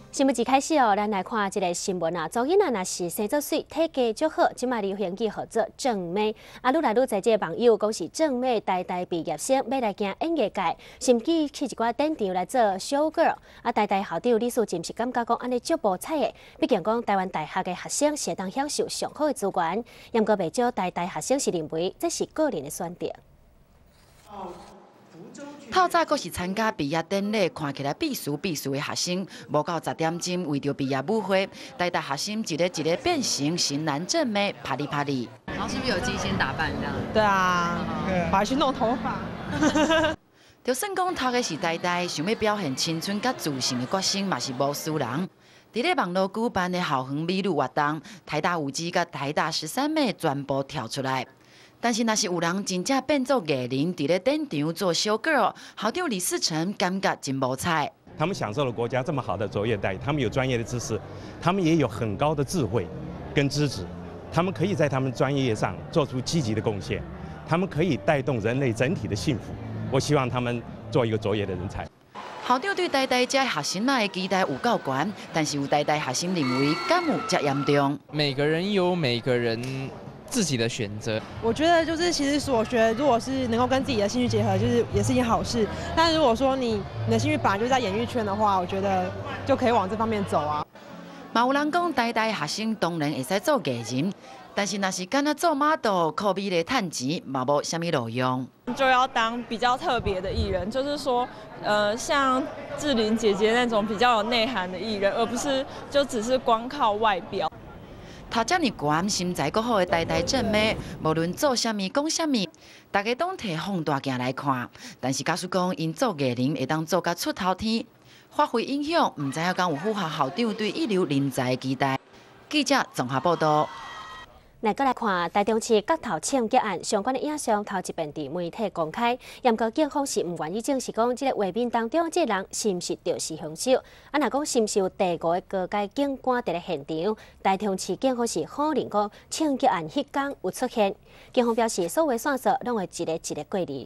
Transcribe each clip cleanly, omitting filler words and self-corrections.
新闻一开始哦，咱来看一个新闻啊。查囡仔若是生做水，体格足好，即卖流行去号做正妹。啊，愈来愈侪这网友讲是正妹呆呆毕业生要来行演艺界，甚至去一寡展场来做 show girl。啊，呆呆校长李素琴是感觉讲安尼足无彩的，毕竟讲台湾大学的学生是当享受上好的资源，也毋过袂少呆呆学生是认为这是个人的选择。 透早阁是参加毕业典礼，看起来避暑的学生，无到10点钟，为着毕业舞会，呆呆学生一个变形型男正妹，啪哩啪哩。然后是不是有精心打扮这样？ 对啊，我还去弄头发。 就算讲头个是呆呆，想要表现青春甲自信的决心嘛是无输人。伫咧网络举办的校园美女活动，台大5G甲台大13妹全部跳出来。但是，若是有人真正变做艺人，伫咧展场做小 girl， 校长李世成感觉真无彩。 他们享受了国家这么好的卓越待遇，他们有专业的知识，他们也有很高的智慧跟资质，他们可以在他们专业上做出积极的贡献，他们可以带动人类整体的幸福。我希望他们做一个卓越的人才。 校长对呆呆这学生的期待有够高，但是有呆呆学生认为敢有这严重？ 每个人有每个人自己的选择。 我觉得就是其实所学，如果是能够跟自己的兴趣结合，就是也是一件好事。但如果说你的兴趣本来就在演艺圈的话，我觉得就可以往这方面走啊。 嘛有人讲呆呆学生当然会使做艺人，但是若是干那做 model 靠美丽趁钱，嘛无虾米路用。 就要当比较特别的艺人，就是说，像志玲姐姐那种比较有内涵的艺人，而不是就只是光靠外表。 头遮尔悬、身材阁好的呆呆正妹，无论做啥物、讲啥物，大家拢摕放大镜来看。但是假使讲因做艺人会当做甲出头天，发挥影响，唔知影敢有符合校长对一流人才的期待。记者综合报道。 来，再来看台中市角头枪击案相关的影像，头一遍伫媒体公开。不过警方是唔愿意证实讲，这个画面当中这个人是唔是就是凶手。啊，若讲是唔是有第5个高阶警官伫咧现场？台中市警方是否认讲枪击案迄天有出现？警方表示，所有的线索拢会一个过滤。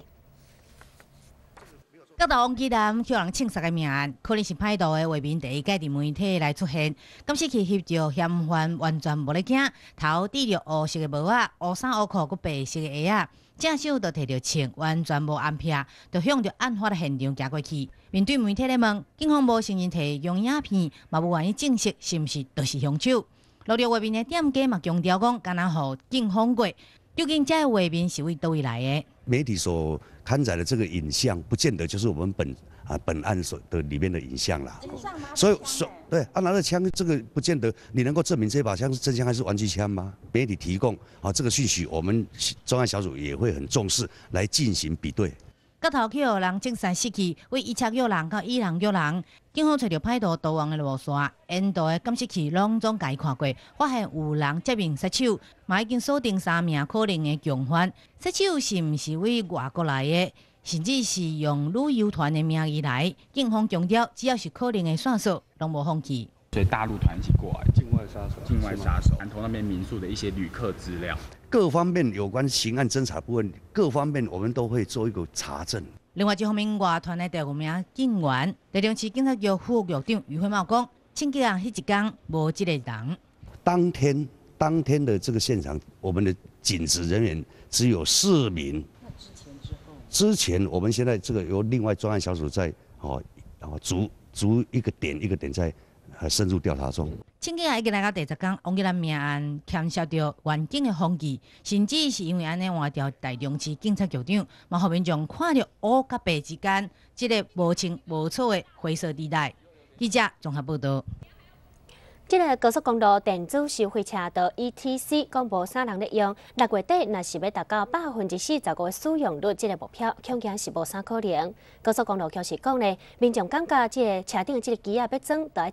角头王基南叫人枪杀的命案，可能是歹徒的画面第一届伫媒体来出现。监视器翕到嫌犯完全无咧惊，头戴着黑色的帽仔、黑衫黑裤，佮白色的鞋仔，正手就摕着枪，完全无按片，就向着案发的现场行过去。面对媒体咧问，警方无承认提供影片，嘛无愿意证实是毋是就是凶手。录着画面的店家嘛强调讲，敢若互警方过，究竟这画面是为倒位来的？ 媒体所刊载的这个影像，不见得就是我们本案的里面的影像啦。所以对，拿着枪，这个不见得你能够证明这把枪是真枪还是玩具枪吗？媒体提供这个讯息，我们专案小组也会很重视来进行比对。 角头去互人精神失去，为一切约人到以人约人，警方找到歹徒逃亡的路线，沿途的监视器拢总家看过，发现有人接应杀手，嘛已经锁定3名可能的共犯。杀手是毋是为外国来的，甚至是用旅游团的名义来？警方强调，只要是可能的线索，拢无放弃。 所以大陆团一起过来，境外杀手，南投那边民宿的一些旅客资料， 各方面有关刑案侦查部分，各方面我们都会做一个查证。另外一方面，外团的第5名警员，台中市警察局副局长于辉茂讲，枪击案迄一天无这个人。 当天的这个现场，我们的警职人员只有4名。之前我们现在这个由另外专案小组在逐一个点在深入调查中。 枪击案已经来到第10天，王吉兰命案牵涉到远景的风纪，甚至是因为安尼换掉台中市警察局长，嘛后面将看到黑甲白之间这个无清无楚的灰色地带。记者综合报道。 这个高速公路电子收费车道 ETC 讲无啥人咧用，6月底若是要达到45%的使用率，这个目标恐惊是无啥可能。高速公路局是讲呢，民众感觉这个车顶这个机啊要装，就要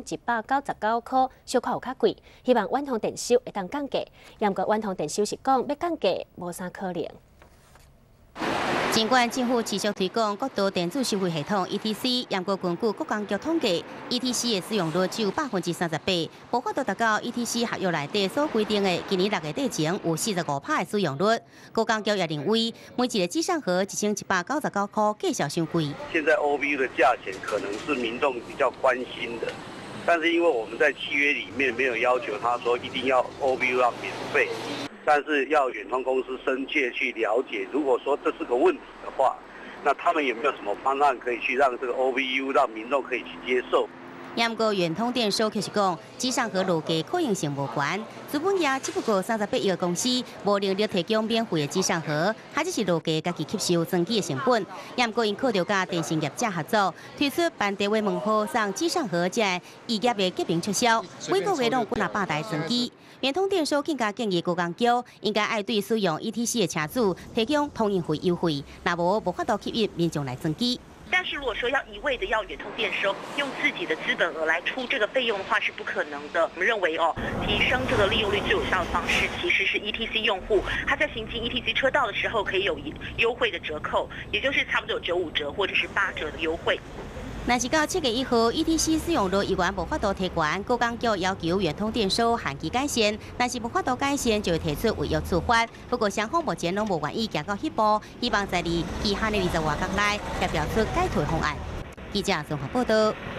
1199块，小可有较贵。希望远通电收会当降价，不过远通电收是讲要降价无啥可能。 尽管政府持续推广各道电子收费系统 ETC， 不过根据国光局统计 ，ETC 的使用率只有38%，无法度达到 ETC 合约内底所规定的今年6月底前有45%的使用率。国光局也认为，每一个机上盒1199块，继续伤贵。 现在 OBU 的价钱可能是民众比较关心的。 但是因为我们在契约里面没有要求他说一定要 OBU 要免费，但是要远通公司深切去了解，如果说这是个问题的话，那他们有没有什么方案可以去让这个 OBU 让民众可以去接受？ 不过，远通电收却是讲，机上和路价可行性无关，资本业只不过38亿个公司，无能力提供免费的机上盒，还只是路价家己吸收装机的成本。不过，因靠着甲电信业者合作，推出办电话门号送机上盒，这异业的革命促销，每个月拢有100台装机。远通电收更加建议高工局应该爱对使用 ETC 的车主提供通运费优惠，那无法度吸引民众来装机。 但是如果说要一味的要远通电收用自己的资本额来出这个费用的话是不可能的。我们认为提升这个利用率最有效的方式其实是 ETC 用户他在行经 ETC 车道的时候可以有优惠的折扣，也就是差不多有95折或者是8折的优惠。 但是到7月1号 ，ETC 使用率依然无法度提悬，高工局要求远通电收限期改善，但是无法度改善就会提出违约处罚。不过双方目前拢无愿意行到迄步，希望在期限的20多天内协调出解退方案。记者综合报道。